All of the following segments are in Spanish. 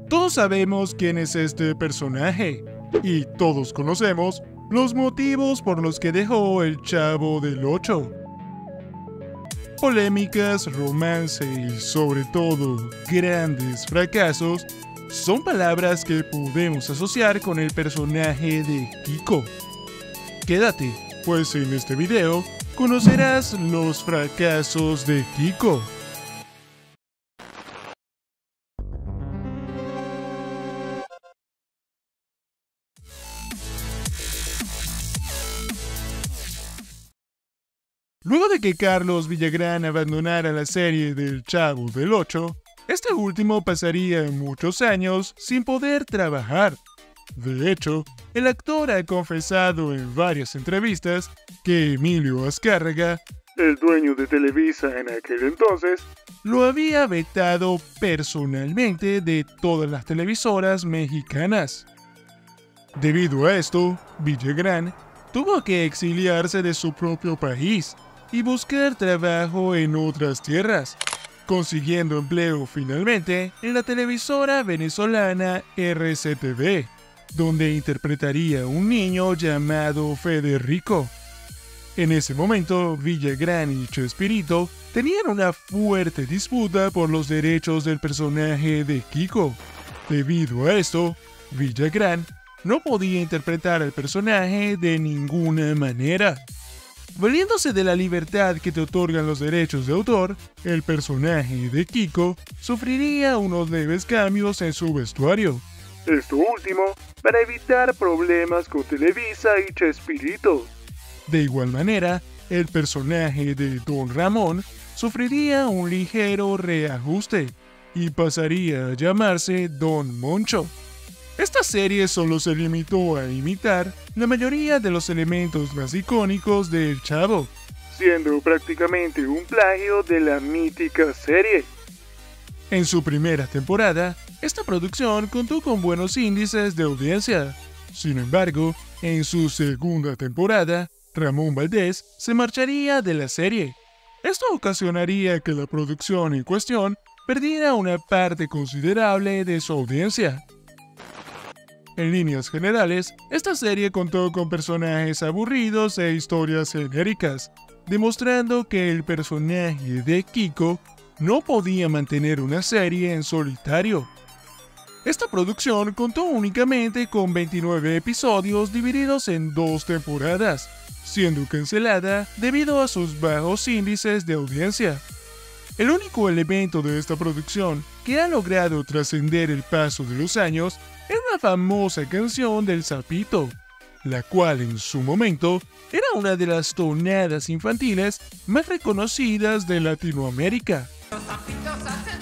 Todos sabemos quién es este personaje, y todos conocemos los motivos por los que dejó El Chavo del Ocho. Polémicas, romance y sobre todo grandes fracasos son palabras que podemos asociar con el personaje de Kiko. Quédate, pues en este video conocerás los fracasos de Kiko. Luego de que Carlos Villagrán abandonara la serie del Chavo del Ocho, este último pasaría muchos años sin poder trabajar. De hecho, el actor ha confesado en varias entrevistas que Emilio Azcárraga, el dueño de Televisa en aquel entonces, lo había vetado personalmente de todas las televisoras mexicanas. Debido a esto, Villagrán tuvo que exiliarse de su propio país y buscar trabajo en otras tierras, consiguiendo empleo finalmente en la televisora venezolana RCTV, donde interpretaría a un niño llamado Federico. En ese momento, Villagrán y Chespirito tenían una fuerte disputa por los derechos del personaje de Kiko. Debido a esto, Villagrán no podía interpretar al personaje de ninguna manera. Valiéndose de la libertad que te otorgan los derechos de autor, el personaje de Kiko sufriría unos leves cambios en su vestuario. Esto último para evitar problemas con Televisa y Chespirito. De igual manera, el personaje de Don Ramón sufriría un ligero reajuste y pasaría a llamarse Don Moncho. Esta serie solo se limitó a imitar la mayoría de los elementos más icónicos de El Chavo, siendo prácticamente un plagio de la mítica serie. En su primera temporada, esta producción contó con buenos índices de audiencia. Sin embargo, en su segunda temporada, Ramón Valdés se marcharía de la serie. Esto ocasionaría que la producción en cuestión perdiera una parte considerable de su audiencia. En líneas generales, esta serie contó con personajes aburridos e historias genéricas, demostrando que el personaje de Kiko no podía mantener una serie en solitario. Esta producción contó únicamente con 29 episodios divididos en 2 temporadas, siendo cancelada debido a sus bajos índices de audiencia. El único elemento de esta producción que ha logrado trascender el paso de los años es la famosa canción del Sapito, la cual en su momento era una de las tonadas infantiles más reconocidas de Latinoamérica. Los sapitos hacen...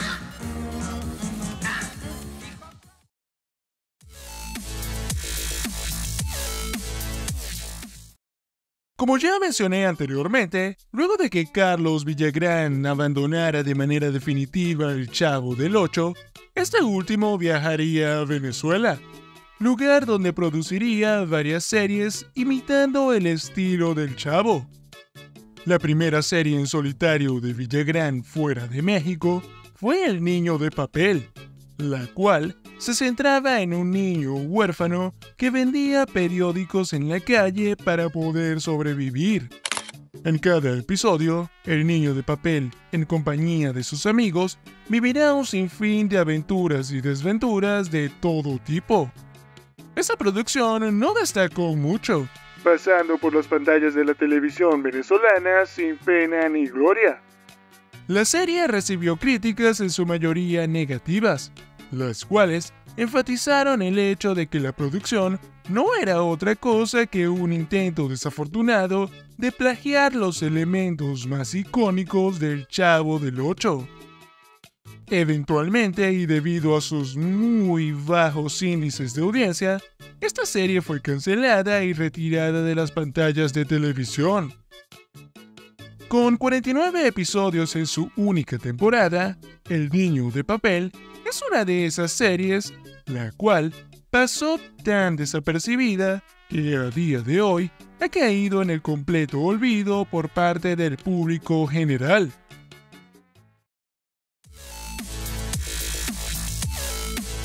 Como ya mencioné anteriormente, luego de que Carlos Villagrán abandonara de manera definitiva El Chavo del Ocho, este último viajaría a Venezuela, lugar donde produciría varias series imitando el estilo del Chavo. La primera serie en solitario de Villagrán fuera de México fue El Niño de Papel, la cual se centraba en un niño huérfano que vendía periódicos en la calle para poder sobrevivir. En cada episodio, el niño de papel, en compañía de sus amigos, vivirá un sinfín de aventuras y desventuras de todo tipo. Esa producción no destacó mucho, pasando por las pantallas de la televisión venezolana sin pena ni gloria. La serie recibió críticas en su mayoría negativas, las cuales enfatizaron el hecho de que la producción no era otra cosa que un intento desafortunado de plagiar los elementos más icónicos del Chavo del Ocho. Eventualmente, y debido a sus muy bajos índices de audiencia, esta serie fue cancelada y retirada de las pantallas de televisión. Con 49 episodios en su única temporada, El Niño de Papel es una de esas series, la cual pasó tan desapercibida que a día de hoy ha caído en el completo olvido por parte del público general.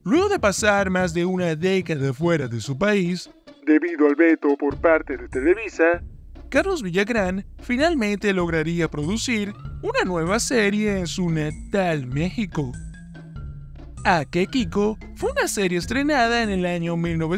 Luego de pasar más de una década fuera de su país, debido al veto por parte de Televisa, Carlos Villagrán finalmente lograría producir una nueva serie en su natal México. A que Kiko fue una serie estrenada en el año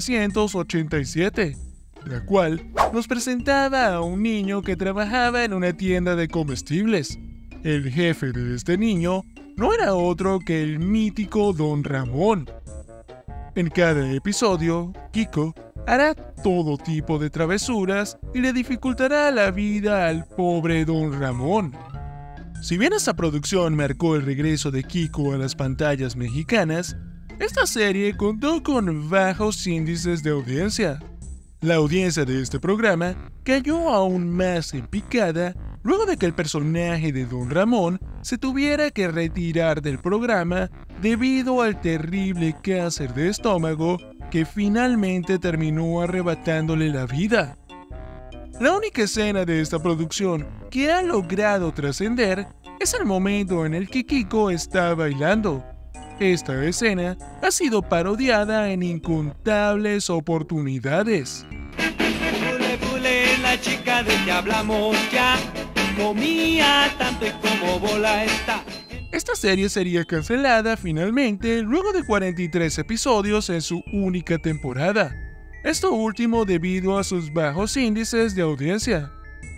1987, la cual nos presentaba a un niño que trabajaba en una tienda de comestibles. El jefe de este niño no era otro que el mítico Don Ramón. En cada episodio, Kiko hará todo tipo de travesuras y le dificultará la vida al pobre Don Ramón. Si bien esta producción marcó el regreso de Kiko a las pantallas mexicanas, esta serie contó con bajos índices de audiencia. La audiencia de este programa cayó aún más en picada luego de que el personaje de Don Ramón se tuviera que retirar del programa debido al terrible cáncer de estómago que finalmente terminó arrebatándole la vida. La única escena de esta producción que ha logrado trascender es el momento en el que Kiko está bailando. Esta escena ha sido parodiada en incontables oportunidades. Bule, bule, la chica de que hablamos ya comía tanto y como bola está. Esta serie sería cancelada finalmente luego de 43 episodios en su única temporada. Esto último debido a sus bajos índices de audiencia.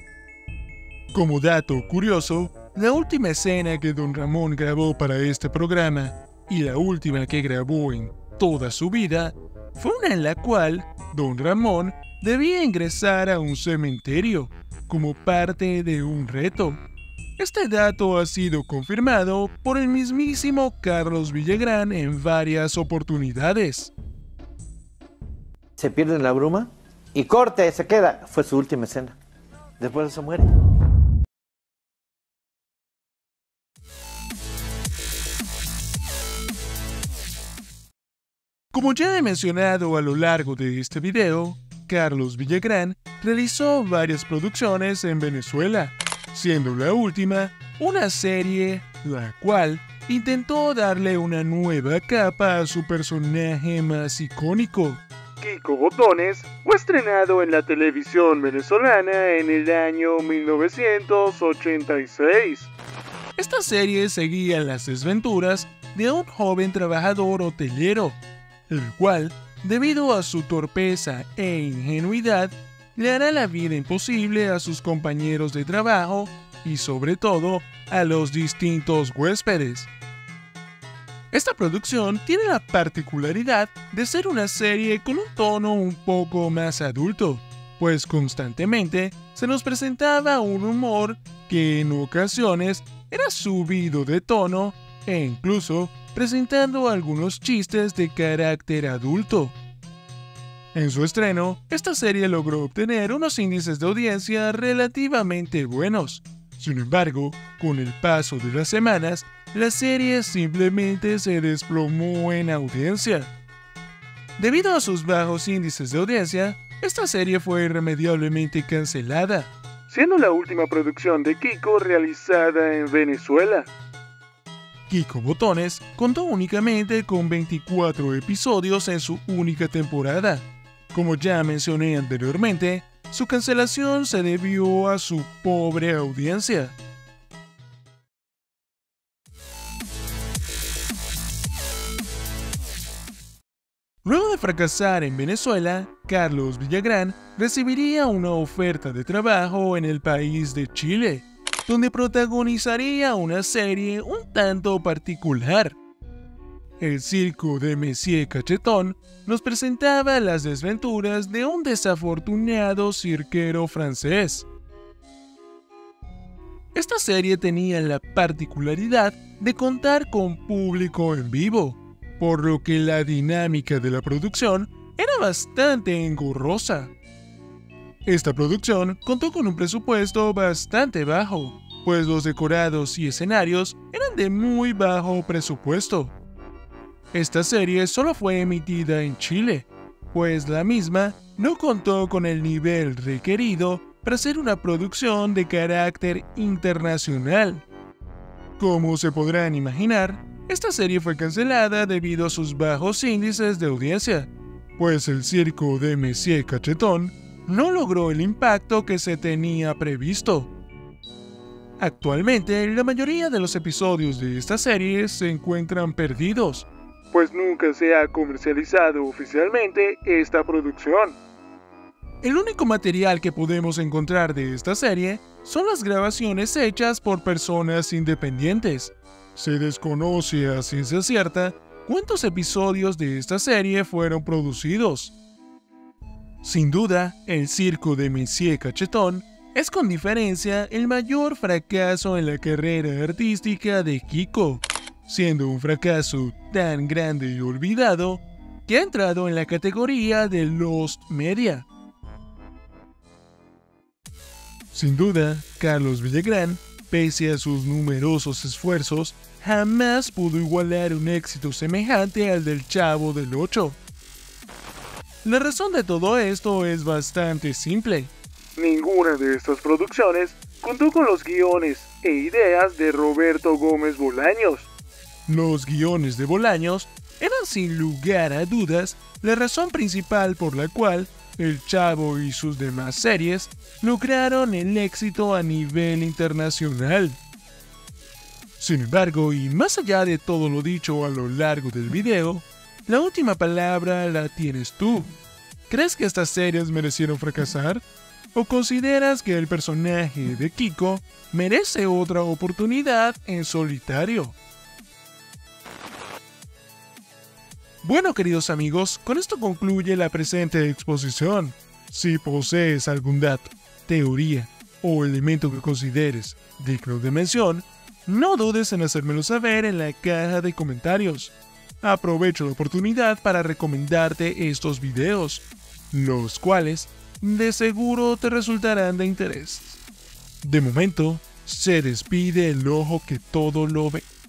Como dato curioso, la última escena que Don Ramón grabó para este programa y la última que grabó en toda su vida fue una en la cual Don Ramón debía ingresar a un cementerio como parte de un reto. Este dato ha sido confirmado por el mismísimo Carlos Villagrán en varias oportunidades. Se pierde en la bruma y corte, se queda. Fue su última escena. Después de eso muere. Como ya he mencionado a lo largo de este video, Carlos Villagrán realizó varias producciones en Venezuela, siendo la última una serie la cual intentó darle una nueva capa a su personaje más icónico. Kiko Botones fue estrenado en la televisión venezolana en el año 1986. Esta serie seguía las desventuras de un joven trabajador hotelero, el cual, debido a su torpeza e ingenuidad, le hará la vida imposible a sus compañeros de trabajo y sobre todo a los distintos huéspedes. Esta producción tiene la particularidad de ser una serie con un tono un poco más adulto, pues constantemente se nos presentaba un humor que en ocasiones era subido de tono e incluso presentando algunos chistes de carácter adulto. En su estreno, esta serie logró obtener unos índices de audiencia relativamente buenos. Sin embargo, con el paso de las semanas, la serie simplemente se desplomó en audiencia. Debido a sus bajos índices de audiencia, esta serie fue irremediablemente cancelada, siendo la última producción de Kiko realizada en Venezuela. Kiko Botones contó únicamente con 24 episodios en su única temporada. Como ya mencioné anteriormente, su cancelación se debió a su pobre audiencia. Luego de fracasar en Venezuela, Carlos Villagrán recibiría una oferta de trabajo en el país de Chile, donde protagonizaría una serie un tanto particular. El circo de Monsieur Cachetón nos presentaba las desventuras de un desafortunado cirquero francés. Esta serie tenía la particularidad de contar con público en vivo, por lo que la dinámica de la producción era bastante engorrosa. Esta producción contó con un presupuesto bastante bajo, pues los decorados y escenarios eran de muy bajo presupuesto. Esta serie solo fue emitida en Chile, pues la misma no contó con el nivel requerido para ser una producción de carácter internacional. Como se podrán imaginar, esta serie fue cancelada debido a sus bajos índices de audiencia, pues el circo de Monsieur Cachetón no logró el impacto que se tenía previsto. Actualmente, la mayoría de los episodios de esta serie se encuentran perdidos, pues nunca se ha comercializado oficialmente esta producción. El único material que podemos encontrar de esta serie son las grabaciones hechas por personas independientes. Se desconoce a ciencia cierta cuántos episodios de esta serie fueron producidos. Sin duda, el circo de Monsieur Cachetón es con diferencia el mayor fracaso en la carrera artística de Kiko, siendo un fracaso tan grande y olvidado que ha entrado en la categoría de Lost Media. Sin duda, Carlos Villagrán, pese a sus numerosos esfuerzos, jamás pudo igualar un éxito semejante al del Chavo del Ocho. La razón de todo esto es bastante simple. Ninguna de estas producciones contó con los guiones e ideas de Roberto Gómez Bolaños. Los guiones de Bolaños eran sin lugar a dudas la razón principal por la cual El Chavo y sus demás series lograron el éxito a nivel internacional. Sin embargo, y más allá de todo lo dicho a lo largo del video, la última palabra la tienes tú. ¿Crees que estas series merecieron fracasar? ¿O consideras que el personaje de Kiko merece otra oportunidad en solitario? Bueno, queridos amigos, con esto concluye la presente exposición. Si posees algún dato, teoría o elemento que consideres digno de mención, no dudes en hacérmelo saber en la caja de comentarios. Aprovecho la oportunidad para recomendarte estos videos, los cuales de seguro te resultarán de interés. De momento, se despide el ojo que todo lo ve.